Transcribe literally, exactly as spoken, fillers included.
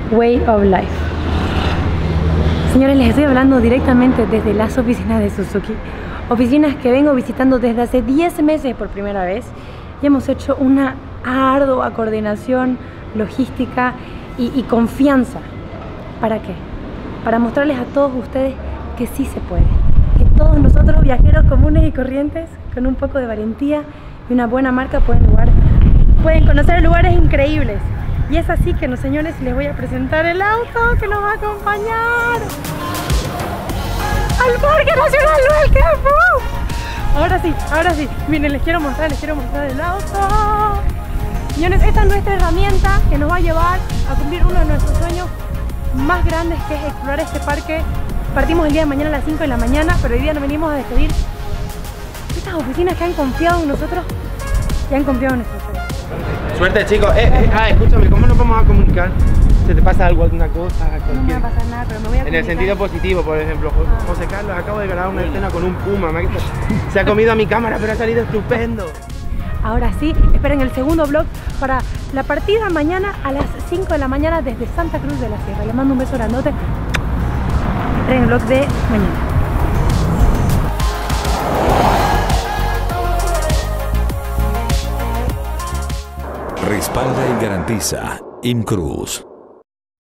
way of life. Señores, les estoy hablando directamente desde las oficinas de Suzuki. Oficinas que vengo visitando desde hace diez meses por primera vez. Y hemos hecho una ardua coordinación, logística y, y confianza. ¿Para qué? Para mostrarles a todos ustedes que sí se puede. Que todos nosotros, viajeros comunes y corrientes, con un poco de valentía y una buena marca, pueden, lugar, pueden conocer lugares increíbles. Y es así que, los señores, les voy a presentar el auto que nos va a acompañar al Parque Nacional del Quepú. Ahora sí, ahora sí. Miren, les quiero mostrar, les quiero mostrar el auto. Señores, esta es nuestra herramienta que nos va a llevar a cumplir uno de nuestros sueños más grandes, que es explorar este parque. Partimos el día de mañana a las cinco de la mañana, pero hoy día nos venimos a despedir estas oficinas que han confiado en nosotros y han confiado en nosotros. Suerte, chicos. Eh, eh, ah, escúchame, ¿cómo nos vamos a comunicar? ¿Se te pasa algo, alguna cosa? Cualquier... No me va a pasar nada, pero me voy a En el sentido positivo, por ejemplo, Ah. José Carlos, acabo de grabar una escena con un puma. me ha- Se ha comido a mi cámara, pero ha salido estupendo. Ahora sí, esperen el segundo vlog para la partida mañana a las cinco de la mañana desde Santa Cruz de la Sierra. Les mando un beso grandote. Esperen el vlog de mañana. Respalda y garantiza Imcruz.